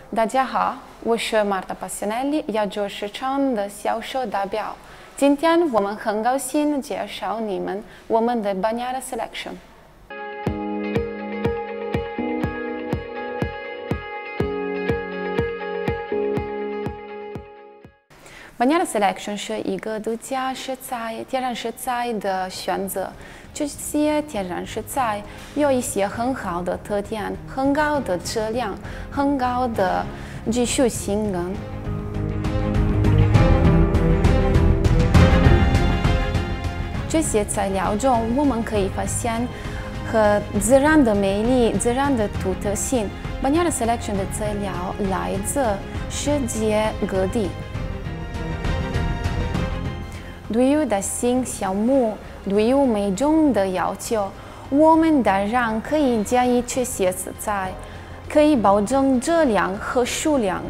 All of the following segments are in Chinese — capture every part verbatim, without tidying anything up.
大家好，我是马达巴斯内利，亚洲市场的销售代表。今天我们很高兴介绍你们我们的 Bagnara Selection。Bagnara Selection 是一个独家食材、天然食材的选择。这些天然食材有一些很好的特点，很高的质量，很高的技术性能。这些材料中，我们可以发现和自然的魅力、自然的独特性。Bagnara Selection 的材料来自世界各地。对于大型项目，对于美中的要求，我们当然可以建议这些食材，可以保证质量和数量。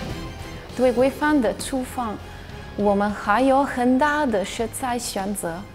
对规范的厨房，我们还有很大的食材选择。